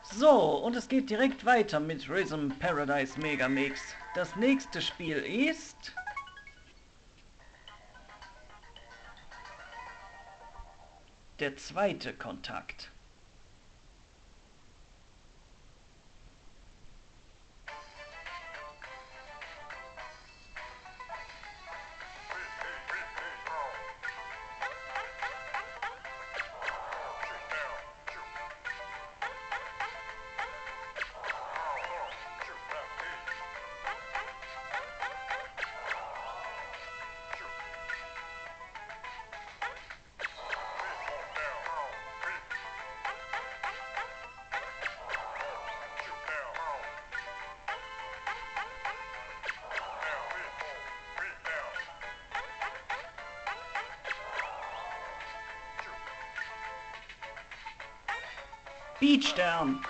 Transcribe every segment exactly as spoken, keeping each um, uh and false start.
So, und es geht direkt weiter mit Rhythm Paradise Megamix. Das nächste Spiel ist... Der zweite Kontakt. Beach Down.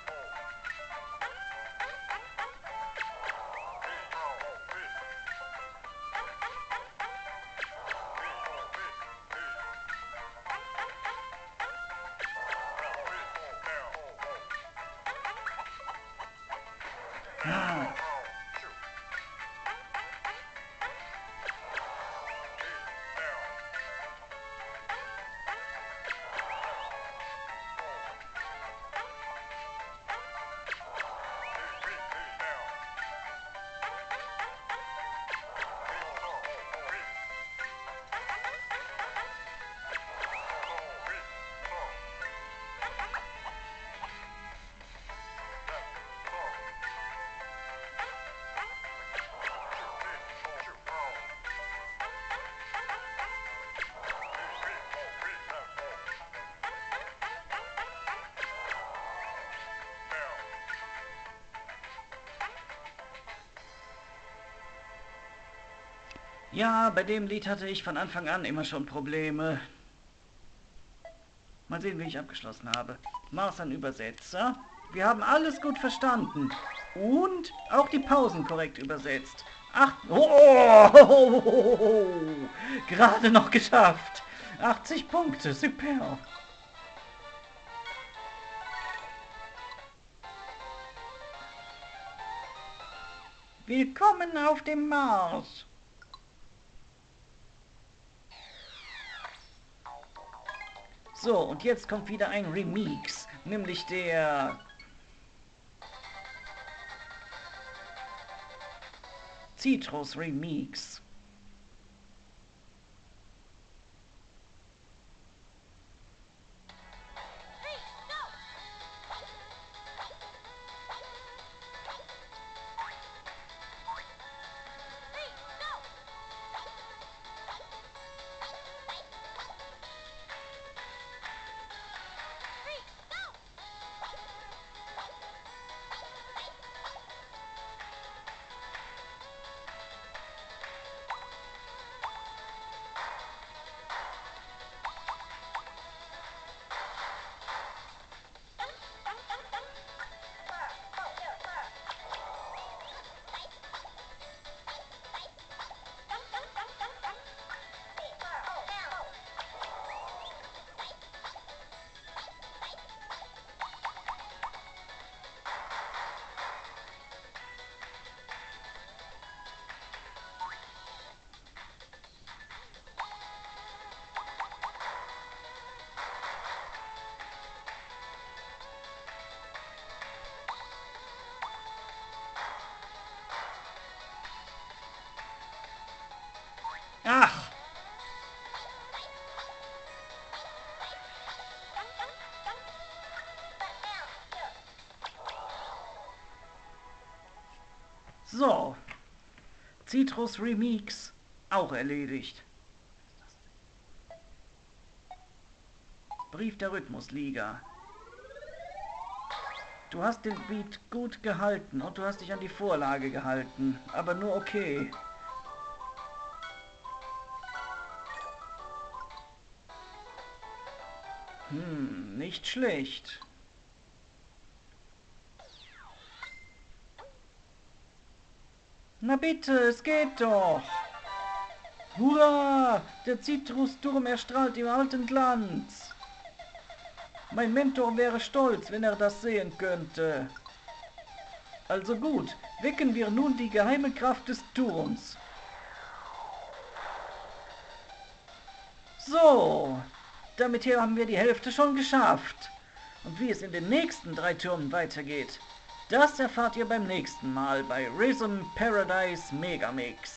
Ah. Ja, bei dem Lied hatte ich von Anfang an immer schon Probleme. Mal sehen, wie ich abgeschlossen habe. Mars an Übersetzer. Wir haben alles gut verstanden. Und auch die Pausen korrekt übersetzt. Ach, oh, oh, oh, oh, oh, gerade noch geschafft. achtzig Punkte, super. Willkommen auf dem Mars. So, und jetzt kommt wieder ein Remix, nämlich der Citrus Remix. Ach! So, Citrus Remix auch erledigt. Brief der Rhythmusliga. Du hast den Beat gut gehalten und du hast dich an die Vorlage gehalten, aber nur okay. Hm, nicht schlecht. Na bitte, es geht doch. Hurra! Der Zitrusturm erstrahlt im alten Glanz. Mein Mentor wäre stolz, wenn er das sehen könnte. Also gut, wecken wir nun die geheime Kraft des Turms. So, damit hier haben wir die Hälfte schon geschafft. Und wie es in den nächsten drei Türmen weitergeht, das erfahrt ihr beim nächsten Mal bei Rhythm Paradise Megamix.